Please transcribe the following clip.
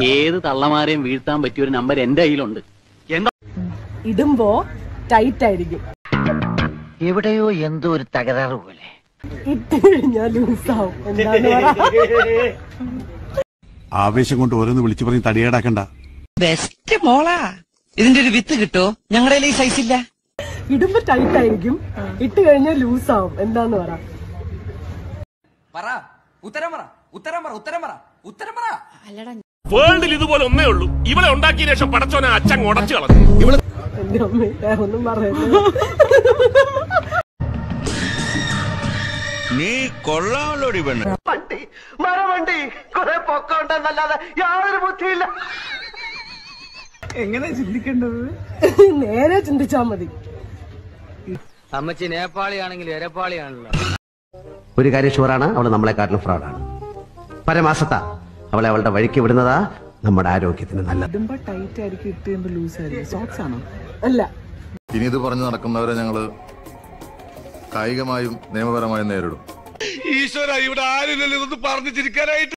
ഏത് തള്ളമാരെയും വീഴ്ത്താൻ പറ്റിയ ഒരു നമ്പർ എന്റെ കയ്യിലുണ്ട്. എന്താ ഇടുമ്പോ ടൈറ്റ് ആയിരിക്കും, എവിടെയോ എന്തോ ഒരു തകരാറ് പോലെ. ഇട്ട് കഴിഞ്ഞാൽ ലൂസാവും. ആവേശം കൊണ്ട് ഓരോന്ന് വിളിച്ചു പറഞ്ഞ് തടിയേടാക്കണ്ട. ബെസ്റ്റ് മോളാ, ഇതിന്റെ ഒരു വിത്ത് കിട്ടോ? ഞങ്ങളുടെ ഈ സൈസ് ഇല്ല. ഇടുമ്പോ ടൈറ്റ് ആയിരിക്കും, ഇട്ട് കഴിഞ്ഞാൽ ലൂസാവും. എന്താന്ന് പറ. വേൾഡിൽ ഇതുപോലെ ഒന്നേ ഉള്ളൂ. ഇവളെ ഉണ്ടാക്കിയ ശേഷം പടച്ചോനെ അച്ഛൻ ഉടച്ചു കളഞ്ഞു. എന്റെ അമ്മ ഒന്നും പറയുന്നു. നീ കൊള്ളാമല്ലോടി പെണ്ണ്. മരവണ്ടി കുറെ പൊക്കമുണ്ടെന്നല്ലാതെ യാതൊരു ബുദ്ധിയില്ല. എങ്ങനെ ചിന്തിക്കേണ്ടത്? നേരെ ചിന്തിച്ചാ മതി. അമ്മച്ചി നേപ്പാളിയാണെങ്കിൽ എരപ്പാളിയാണല്ലോ. ഒരു കാര്യം ഷുവറാണ്, അവള് നമ്മളെക്കാട്ടിലും ഫ്രോഡാണ്. പരമാസത്ത അവളെ അവളുടെ വഴിക്ക് വിടുന്നതാ നമ്മുടെ ആരോഗ്യത്തിന് നല്ലത്. ഇടുമ്പോ ടൈറ്റ് ആയിരിക്കും, ഇട്ട് കഴിയുമ്പോ ലൂസ് ആയിരിക്കും. സോക്സ് ആണോ? അല്ല. ഇനി ഇത് പറഞ്ഞു നടക്കുന്നവരെ ഞങ്ങള് കായികമായും നിയമപരമായും നേരിടും. ഈശ്വര, ഇവിടെ ആരില്ലല്ലോ ഇതൊന്ന് പറഞ്ഞു ചിരിക്കാനായിട്ട്.